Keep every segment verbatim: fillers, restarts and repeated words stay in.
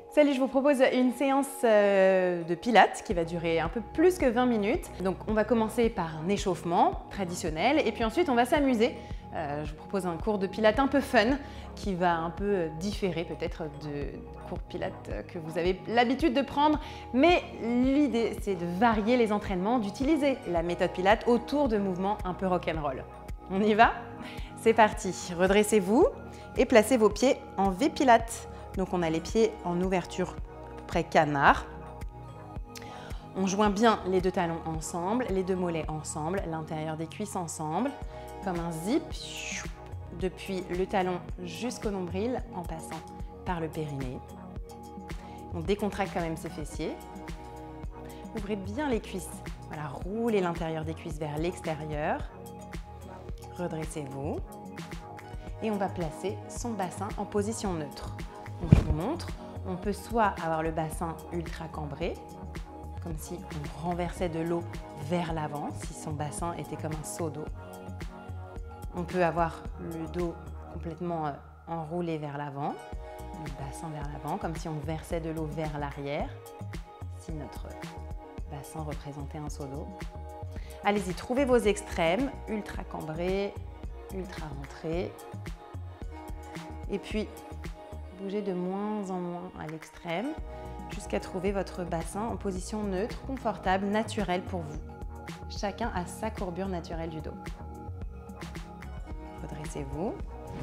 Salut, je vous propose une séance de pilates qui va durer un peu plus que vingt minutes. Donc on va commencer par un échauffement traditionnel et puis ensuite on va s'amuser. Euh, je vous propose un cours de pilates un peu fun qui va un peu différer peut-être de cours de pilates que vous avez l'habitude de prendre. Mais l'idée c'est de varier les entraînements, d'utiliser la méthode pilates autour de mouvements un peu rock'n'roll. On y va? C'est parti, redressez-vous et placez vos pieds en V pilates. Donc on a les pieds en ouverture à peu près canard. On joint bien les deux talons ensemble, les deux mollets ensemble, l'intérieur des cuisses ensemble, comme un zip, depuis le talon jusqu'au nombril en passant par le périnée. On décontracte quand même ses fessiers. Ouvrez bien les cuisses. Voilà, roulez l'intérieur des cuisses vers l'extérieur. Redressez-vous. Et on va placer son bassin en position neutre. Donc, je vous montre, on peut soit avoir le bassin ultra cambré, comme si on renversait de l'eau vers l'avant, si son bassin était comme un seau d'eau. On peut avoir le dos complètement enroulé vers l'avant, le bassin vers l'avant, comme si on versait de l'eau vers l'arrière, si notre bassin représentait un seau d'eau. Allez-y, trouvez vos extrêmes, ultra cambrés, ultra rentrés. Et puis, bougez de moins en moins à l'extrême jusqu'à trouver votre bassin en position neutre, confortable, naturelle pour vous. Chacun a sa courbure naturelle du dos. Redressez-vous.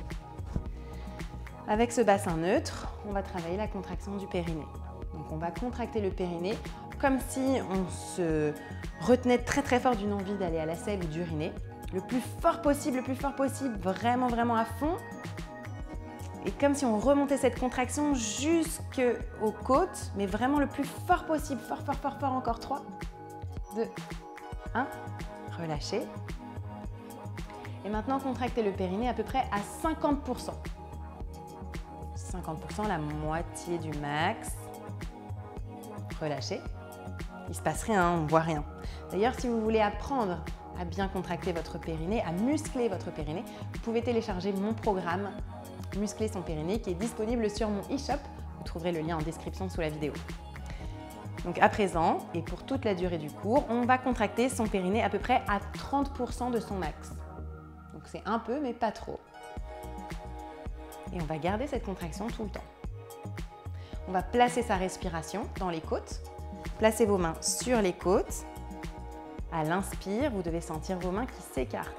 Avec ce bassin neutre, on va travailler la contraction du périnée. Donc on va contracter le périnée comme si on se retenait très très fort d'une envie d'aller à la selle ou d'uriner. Le plus fort possible, le plus fort possible, vraiment vraiment à fond. Et comme si on remontait cette contraction jusqu'aux côtes, mais vraiment le plus fort possible. Fort, fort, fort, fort. Encore trois, deux, un. Relâchez. Et maintenant, contractez le périnée à peu près à cinquante pour cent. cinquante pour cent, la moitié du max. Relâchez. Il ne se passe rien, on ne voit rien. D'ailleurs, si vous voulez apprendre à bien contracter votre périnée, à muscler votre périnée, vous pouvez télécharger mon programme Muscler son périnée qui est disponible sur mon e-shop. Vous trouverez le lien en description sous la vidéo. Donc à présent, et pour toute la durée du cours, on va contracter son périnée à peu près à trente pour cent de son max. Donc c'est un peu, mais pas trop. Et on va garder cette contraction tout le temps. On va placer sa respiration dans les côtes. Placez vos mains sur les côtes. À l'inspire, vous devez sentir vos mains qui s'écartent.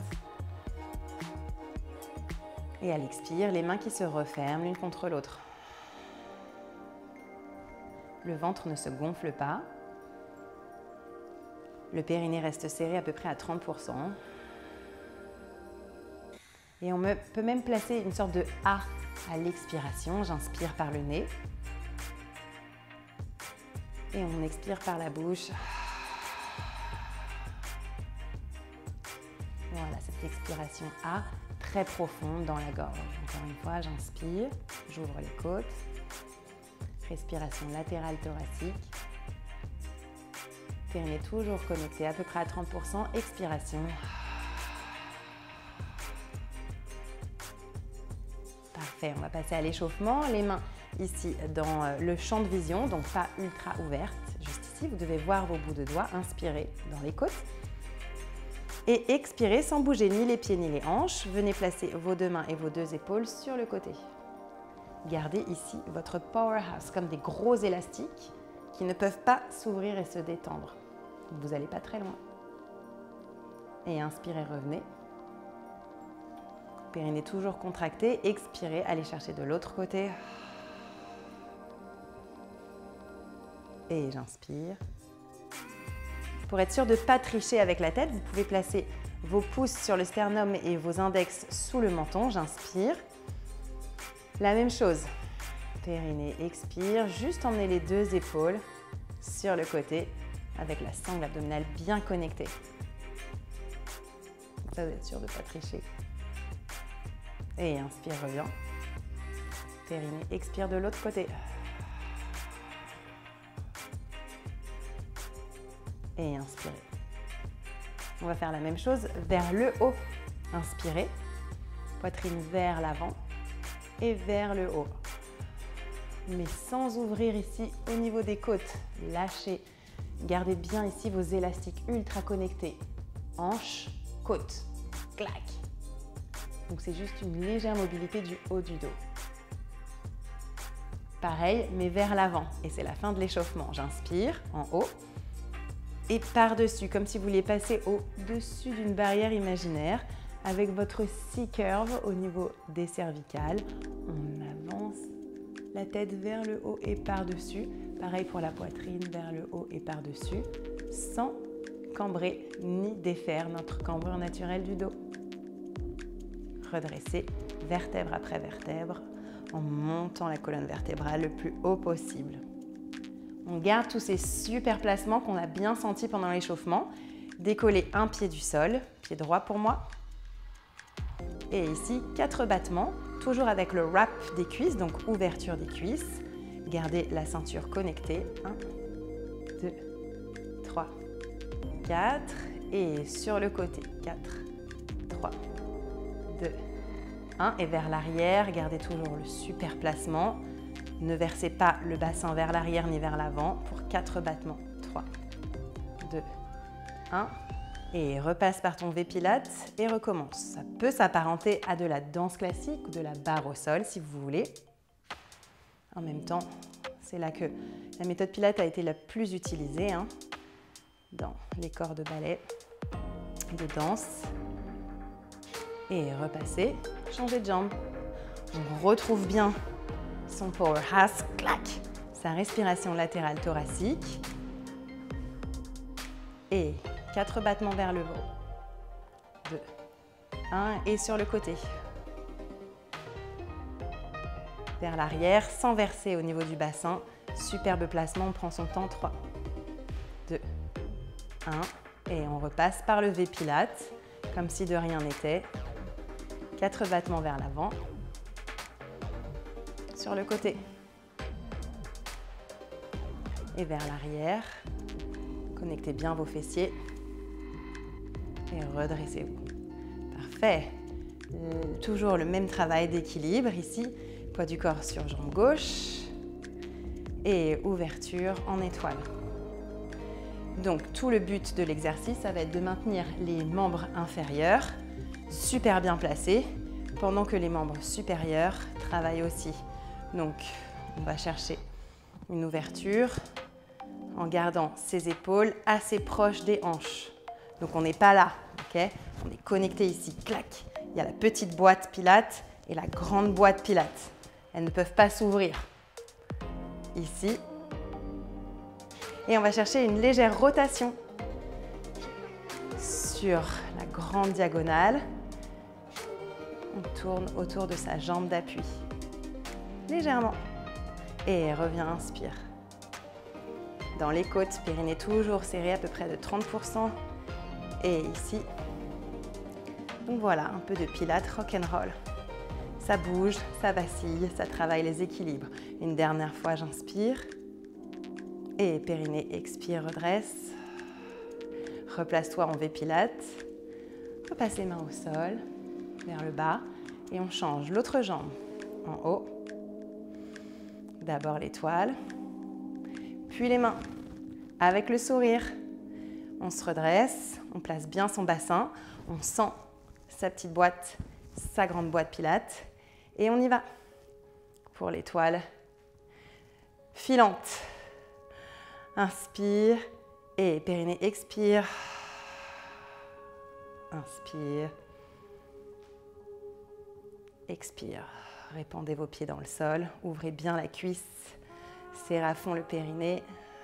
Et à l'expire, les mains qui se referment l'une contre l'autre. Le ventre ne se gonfle pas. Le périnée reste serré à peu près à trente pour cent. Et on peut même placer une sorte de A à l'expiration. J'inspire par le nez. Et on expire par la bouche. Voilà, cette expiration A. Très profonde dans la gorge. Encore une fois, j'inspire, j'ouvre les côtes. Respiration latérale thoracique. Périnée toujours connecté à peu près à trente pour cent. Expiration. Parfait, on va passer à l'échauffement. Les mains ici dans le champ de vision, donc pas ultra ouverte. Juste ici, vous devez voir vos bouts de doigts. Inspirez dans les côtes. Et expirez sans bouger ni les pieds ni les hanches. Venez placer vos deux mains et vos deux épaules sur le côté. Gardez ici votre powerhouse comme des gros élastiques qui ne peuvent pas s'ouvrir et se détendre. Vous n'allez pas très loin. Et inspirez, revenez. Périnée toujours contracté. Expirez, allez chercher de l'autre côté. Et j'inspire. Pour être sûr de ne pas tricher avec la tête, vous pouvez placer vos pouces sur le sternum et vos index sous le menton. J'inspire. La même chose. Périnée, expire. Juste emmener les deux épaules sur le côté avec la sangle abdominale bien connectée. Ça, vous êtes sûr de ne pas tricher. Et inspire, reviens. Périnée, expire de l'autre côté. Et inspirez. On va faire la même chose vers le haut. Inspirez, poitrine vers l'avant et vers le haut. mais sans ouvrir ici au niveau des côtes. Lâchez. Gardez bien ici vos élastiques ultra connectés. Hanche, côte. Clac. Donc c'est juste une légère mobilité du haut du dos. Pareil, mais vers l'avant. Et c'est la fin de l'échauffement. J'inspire en haut et par-dessus, comme si vous vouliez passer au-dessus d'une barrière imaginaire avec votre C-curve au niveau des cervicales. On avance la tête vers le haut et par-dessus. Pareil pour la poitrine, vers le haut et par-dessus, sans cambrer ni défaire notre cambrure naturelle du dos. Redresser vertèbre après vertèbre en montant la colonne vertébrale le plus haut possible. On garde tous ces super placements qu'on a bien sentis pendant l'échauffement. Décoller un pied du sol, pied droit pour moi. Et ici, quatre battements, toujours avec le wrap des cuisses, donc ouverture des cuisses. Gardez la ceinture connectée. un, deux, trois, quatre. Et sur le côté, quatre, trois, deux, un. Et vers l'arrière, gardez toujours le super placement. Ne versez pas le bassin vers l'arrière ni vers l'avant pour quatre battements. trois, deux, un. Et repasse par ton V-Pilates et recommence. Ça peut s'apparenter à de la danse classique ou de la barre au sol si vous voulez. En même temps, c'est là que la méthode Pilates a été la plus utilisée hein, dans les corps de ballet, de danse. Et repasser, changer de jambe. On retrouve bien son powerhouse, clac, sa respiration latérale thoracique. Et quatre battements vers le haut. deux, un et sur le côté. Vers l'arrière, sans verser au niveau du bassin. Superbe placement, on prend son temps. trois, deux, un. Et on repasse par le V-Pilates, comme si de rien n'était. quatre battements vers l'avant. Sur le côté. Et vers l'arrière. Connectez bien vos fessiers. Et redressez-vous. Parfait. Euh, toujours le même travail d'équilibre ici. Poids du corps sur jambe gauche. Et ouverture en étoile. Donc tout le but de l'exercice, ça va être de maintenir les membres inférieurs super bien placés pendant que les membres supérieurs travaillent aussi. Donc on va chercher une ouverture en gardant ses épaules assez proches des hanches. Donc on n'est pas là, ok? On est connecté ici, clac. Il y a la petite boîte Pilates et la grande boîte Pilates. Elles ne peuvent pas s'ouvrir. Ici. Et on va chercher une légère rotation sur la grande diagonale. On tourne autour de sa jambe d'appui. Légèrement. Et reviens, inspire. Dans les côtes, périnée toujours serré à peu près de trente pour cent. Et ici. Donc voilà, un peu de Pilates rock'n'roll. Ça bouge, ça vacille, ça travaille les équilibres. Une dernière fois, j'inspire. Et périnée, expire, redresse. Replace-toi en V-Pilates. Repasse les mains au sol, vers le bas. Et on change l'autre jambe en haut. D'abord l'étoile. Puis les mains. Avec le sourire. On se redresse. On place bien son bassin. On sent sa petite boîte, sa grande boîte Pilates. Et on y va pour l'étoile filante. Inspire et périnée expire. Inspire. Expire. Répandez vos pieds dans le sol. Ouvrez bien la cuisse. Serrez à fond le périnée.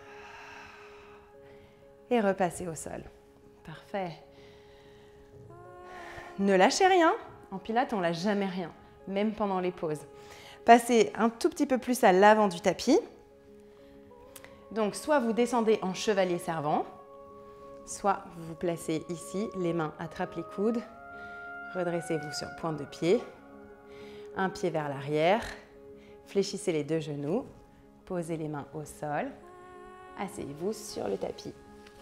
Et repassez au sol. Parfait. Ne lâchez rien. En Pilates, on ne lâche jamais rien, même pendant les pauses. Passez un tout petit peu plus à l'avant du tapis. Donc, soit vous descendez en chevalier servant, soit vous vous placez ici, les mains attrapent les coudes, redressez-vous sur pointe de pied, un pied vers l'arrière, fléchissez les deux genoux, posez les mains au sol, asseyez-vous sur le tapis.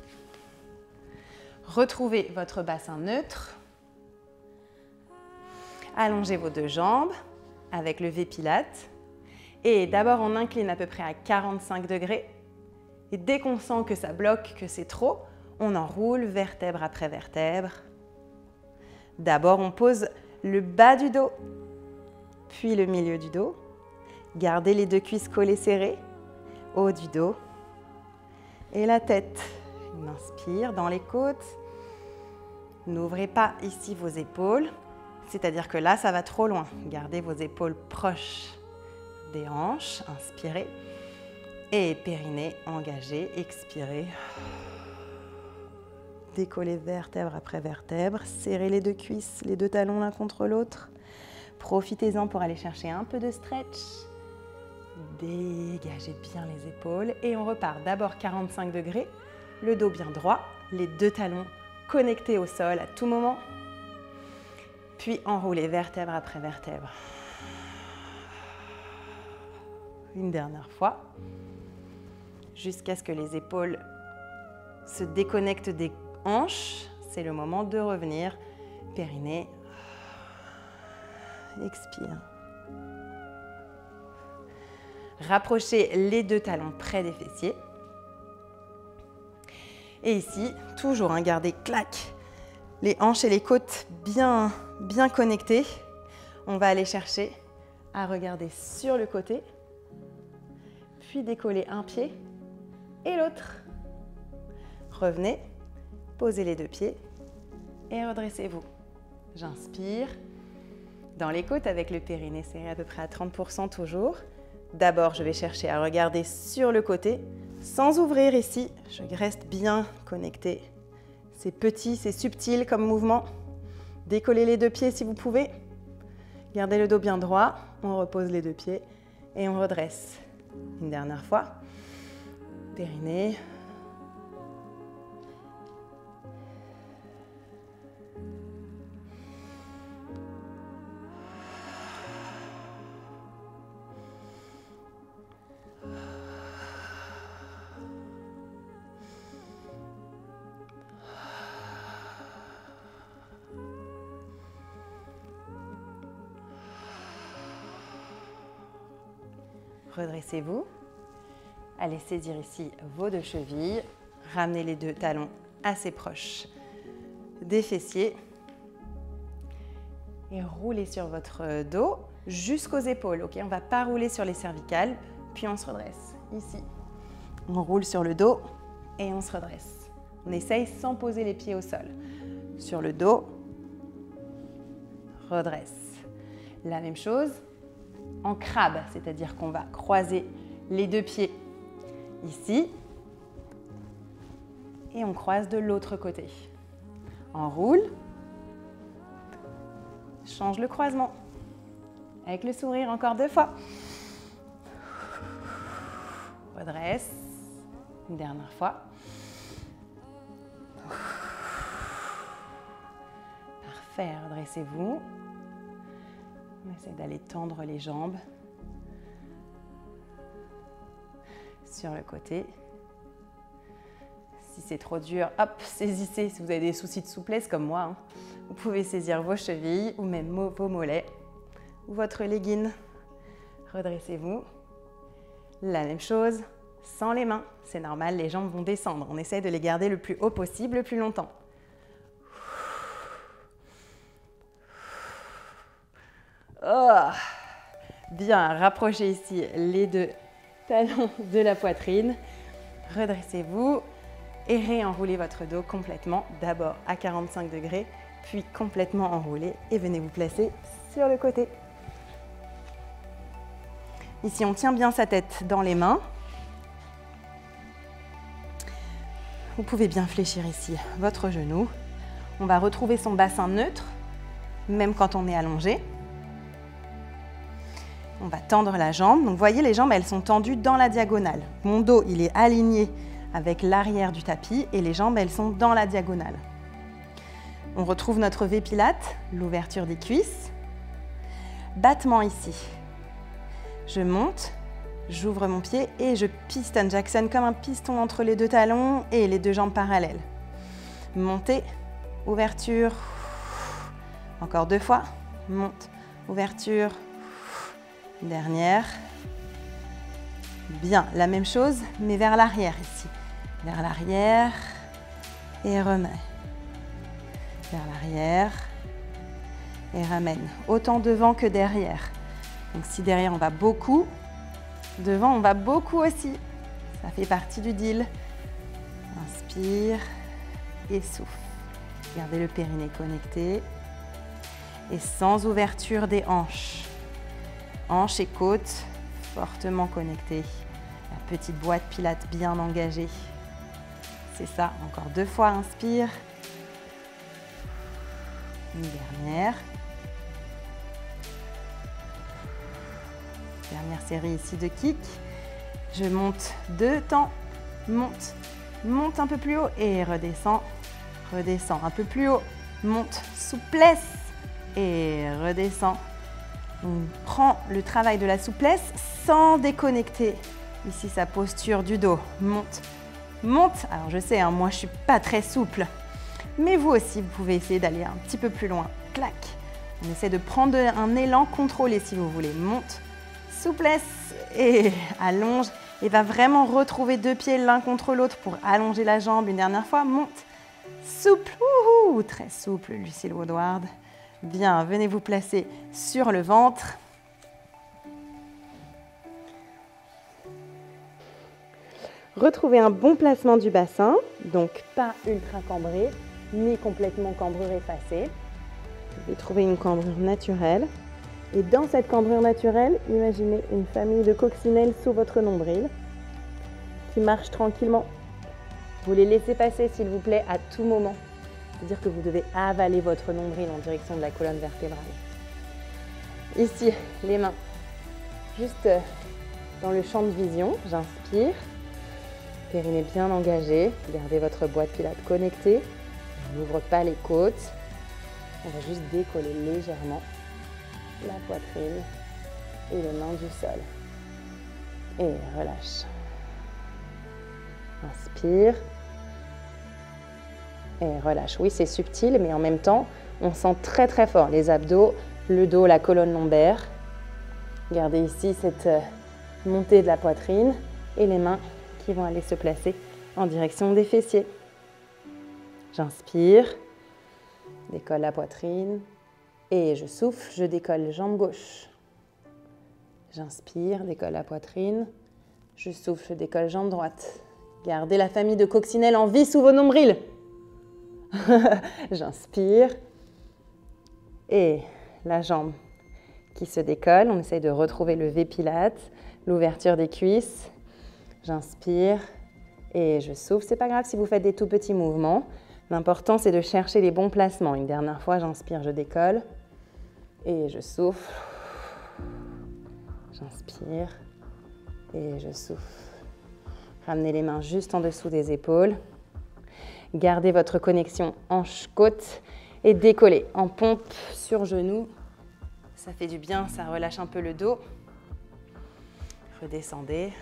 Retrouvez votre bassin neutre, allongez vos deux jambes avec le V-Pilates Et d'abord, on incline à peu près à quarante-cinq degrés. Et dès qu'on sent que ça bloque, que c'est trop, on enroule vertèbre après vertèbre. D'abord, on pose le bas du dos, puis le milieu du dos. Gardez les deux cuisses collées serrées, haut du dos et la tête. On inspire dans les côtes. N'ouvrez pas ici vos épaules, c'est-à-dire que là, ça va trop loin. Gardez vos épaules proches des hanches, inspirez. Et périnée engagé, expirez. Décollez vertèbre après vertèbre, serrez les deux cuisses, les deux talons l'un contre l'autre. Profitez-en pour aller chercher un peu de stretch. Dégagez bien les épaules et on repart d'abord quarante-cinq degrés, le dos bien droit, les deux talons connectés au sol à tout moment. Puis enroulez vertèbre après vertèbre. Une dernière fois, jusqu'à ce que les épaules se déconnectent des hanches. C'est le moment de revenir. Périnée. Expire. Rapprochez les deux talons près des fessiers. Et ici, toujours, hein, gardez, clac, les hanches et les côtes bien, bien connectées. On va aller chercher à regarder sur le côté, puis décoller un pied et l'autre. Revenez, posez les deux pieds et redressez-vous. J'inspire dans les côtes avec le périnée serré à peu près à trente pour cent toujours. D'abord, je vais chercher à regarder sur le côté, sans ouvrir ici. Je reste bien connectée. C'est petit, c'est subtil comme mouvement. Décollez les deux pieds si vous pouvez. Gardez le dos bien droit. On repose les deux pieds et on redresse. Une dernière fois. Périnée. Redressez-vous. Allez saisir ici vos deux chevilles. Ramenez les deux talons assez proches des fessiers. Et roulez sur votre dos jusqu'aux épaules. Ok, on ne va pas rouler sur les cervicales. Puis on se redresse. Ici, on roule sur le dos et on se redresse. On essaye sans poser les pieds au sol. Sur le dos, redresse. La même chose en crabe, c'est-à-dire qu'on va croiser les deux pieds ici et on croise de l'autre côté. On roule, change le croisement. Avec le sourire, encore deux fois. Redresse, une dernière fois. Parfait, redressez-vous. On essaie d'aller tendre les jambes sur le côté. Si c'est trop dur, hop, saisissez. Si vous avez des soucis de souplesse comme moi, hein, vous pouvez saisir vos chevilles ou même vos mollets ou votre legging. Redressez-vous. La même chose, sans les mains. C'est normal, les jambes vont descendre. On essaie de les garder le plus haut possible, le plus longtemps. Oh, bien, rapprochez ici les deux talons de la poitrine. Redressez-vous et réenroulez votre dos complètement. D'abord à quarante-cinq degrés, puis complètement enroulé. Et venez vous placer sur le côté. Ici, on tient bien sa tête dans les mains. Vous pouvez bien fléchir ici votre genou. On va retrouver son bassin neutre, même quand on est allongé. On va tendre la jambe. Donc, vous voyez, les jambes, elles sont tendues dans la diagonale. Mon dos, il est aligné avec l'arrière du tapis et les jambes, elles sont dans la diagonale. On retrouve notre V-Pilates, l'ouverture des cuisses. Battement ici. Je monte, j'ouvre mon pied et je piston Jackson comme un piston entre les deux talons et les deux jambes parallèles. Montez, ouverture. Encore deux fois. Monte, ouverture. Dernière. Bien, la même chose, mais vers l'arrière ici. Vers l'arrière et remets. Vers l'arrière et ramène. Autant devant que derrière. Donc si derrière on va beaucoup, devant on va beaucoup aussi. Ça fait partie du deal. Inspire et souffle. Gardez le périnée connecté. Et sans ouverture des hanches. Hanches et côtes fortement connectées. La petite boîte pilates bien engagée. C'est ça, encore deux fois, inspire. Une dernière. Dernière série ici de kick. Je monte deux temps, monte, monte un peu plus haut et redescends, redescends un peu plus haut, monte, souplesse et redescends. On prend le travail de la souplesse sans déconnecter. Ici, sa posture du dos, monte, monte. Alors je sais, hein, moi je suis pas très souple, mais vous aussi, vous pouvez essayer d'aller un petit peu plus loin. Clac. On essaie de prendre un élan contrôlé si vous voulez. Monte, souplesse et allonge. Et va vraiment retrouver deux pieds l'un contre l'autre pour allonger la jambe une dernière fois. Monte, souple, ouhou, très souple, Lucille Woodward. Bien, venez vous placer sur le ventre. Retrouvez un bon placement du bassin, donc pas ultra cambré, ni complètement cambrure effacée. Vous devez trouver une cambrure naturelle. Et dans cette cambrure naturelle, imaginez une famille de coccinelles sous votre nombril qui marchent tranquillement. Vous les laissez passer, s'il vous plaît, à tout moment. C'est-à-dire que vous devez avaler votre nombril en direction de la colonne vertébrale. Ici, les mains juste dans le champ de vision. J'inspire. Périnée bien engagé. Gardez votre boîte pilates connectée. Je n'ouvre pas les côtes. On va juste décoller légèrement la poitrine et les mains du sol. Et relâche. Inspire. Et relâche. Oui, c'est subtil, mais en même temps, on sent très très fort les abdos, le dos, la colonne lombaire. Gardez ici cette montée de la poitrine et les mains qui vont aller se placer en direction des fessiers. J'inspire, décolle la poitrine. Et je souffle, je décolle jambe gauche. J'inspire, décolle la poitrine. Je souffle, je décolle jambe droite. Gardez la famille de coccinelles en vie sous vos nombrils. J'inspire. Et la jambe qui se décolle. On essaye de retrouver le V-Pilates, l'ouverture des cuisses. J'inspire et je souffle. C'est pas grave si vous faites des tout petits mouvements. L'important, c'est de chercher les bons placements. Une dernière fois, j'inspire, je décolle. Et je souffle, j'inspire et je souffle. Ramenez les mains juste en dessous des épaules. Gardez votre connexion hanche-côte et décollez en pompe sur genou. Ça fait du bien, ça relâche un peu le dos. Redescendez.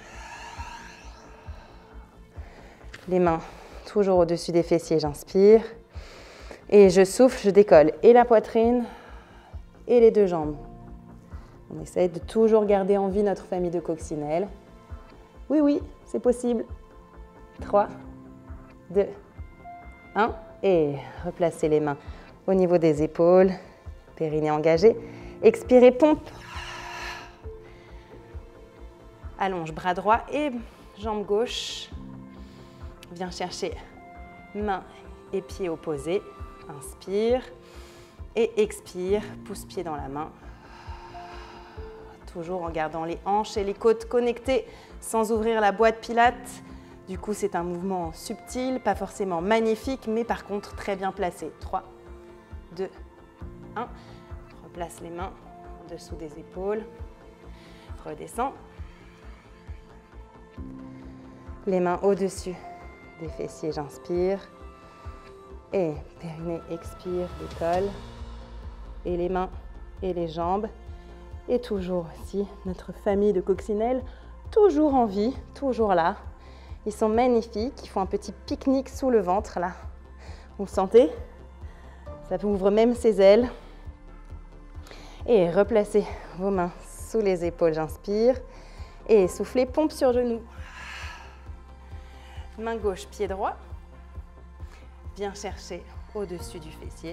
Les mains toujours au-dessus des fessiers, j'inspire. Et je souffle, je décolle et la poitrine et les deux jambes. On essaye de toujours garder en vie notre famille de coccinelles. Oui, oui, c'est possible. trois, deux, un. Et replacez les mains au niveau des épaules. Périnée engagé. Expirez, pompe. Allonge bras droit et jambe gauche. Viens chercher main et pied opposés. Inspire. Et expire, pouce-pied dans la main. Toujours en gardant les hanches et les côtes connectées sans ouvrir la boîte pilates. Du coup, c'est un mouvement subtil, pas forcément magnifique, mais par contre très bien placé. trois, deux, un. Replace les mains en dessous des épaules. Redescends. Les mains au-dessus des fessiers, j'inspire. Et périnée, expire, décolle. Et les mains et les jambes. Et toujours aussi notre famille de coccinelles, toujours en vie, toujours là. Ils sont magnifiques, ils font un petit pique-nique sous le ventre là. Vous sentez? Ça ouvre même ses ailes. Et replacez vos mains sous les épaules, j'inspire. Et soufflez, pompe sur genou. Main gauche, pied droit. Viens chercher au-dessus du fessier.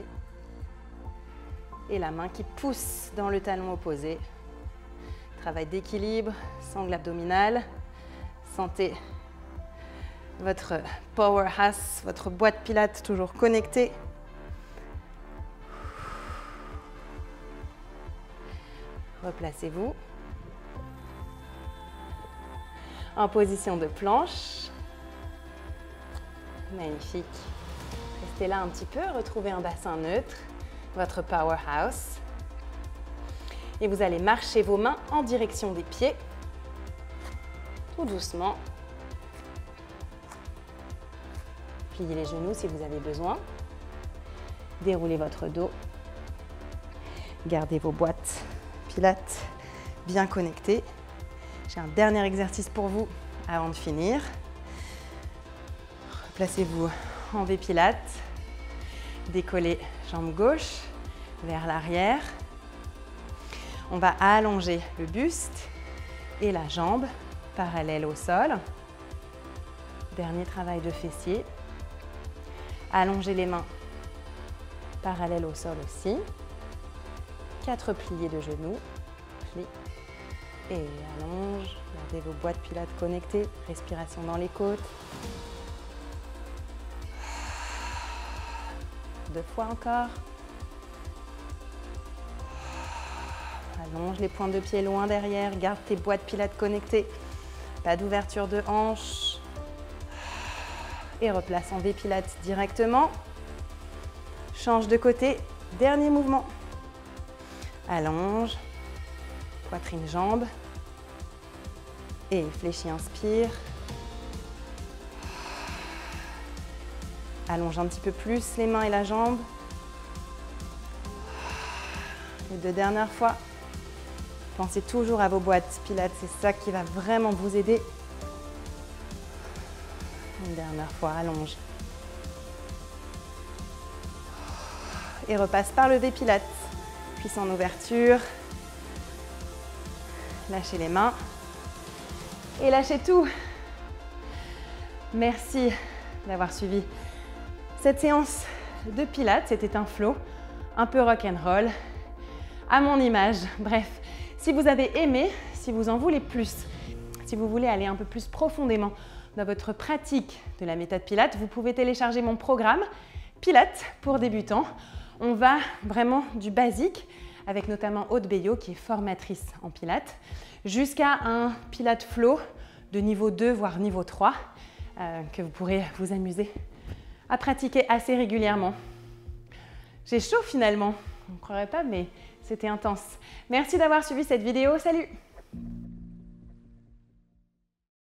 Et la main qui pousse dans le talon opposé. Travail d'équilibre, sangle abdominale. Sentez votre powerhouse, votre boîte pilates toujours connectée. Replacez-vous. En position de planche. Magnifique. Restez là un petit peu, retrouvez un bassin neutre, votre powerhouse. Et vous allez marcher vos mains en direction des pieds, tout doucement. Pliez les genoux si vous avez besoin. Déroulez votre dos. Gardez vos boîtes pilates bien connectées. J'ai un dernier exercice pour vous avant de finir. Placez-vous en V pilates. Décollez jambe gauche vers l'arrière. On va allonger le buste et la jambe parallèle au sol. Dernier travail de fessier. Allongez les mains parallèles au sol aussi. Quatre pliés de genoux. Plie et allonge. Gardez vos boîtes pilates connectées. Respiration dans les côtes. Deux fois encore. Allonge les pointes de pied loin derrière. Garde tes boîtes pilates connectées. Pas d'ouverture de hanche. Et replace en V pilates directement. Change de côté. Dernier mouvement. Allonge. Poitrine, jambes. Et fléchis, inspire. Allonge un petit peu plus les mains et la jambe. Les deux dernières fois. Pensez toujours à vos boîtes pilates, c'est ça qui va vraiment vous aider. Une dernière fois, allonge. Et repasse par le V pilates. Cuisse en ouverture. Lâchez les mains. Et lâchez tout. Merci d'avoir suivi cette séance de pilates. C'était un flow un peu rock'n'roll, à mon image. Bref, si vous avez aimé, si vous en voulez plus, si vous voulez aller un peu plus profondément dans votre pratique de la méthode Pilates, vous pouvez télécharger mon programme Pilates pour débutants. On va vraiment du basique, avec notamment Aude Beyo qui est formatrice en Pilates, jusqu'à un Pilates Flow de niveau deux, voire niveau trois, euh, que vous pourrez vous amuser à pratiquer assez régulièrement. J'ai chaud finalement, on ne croirait pas, mais c'était intense. Merci d'avoir suivi cette vidéo, salut!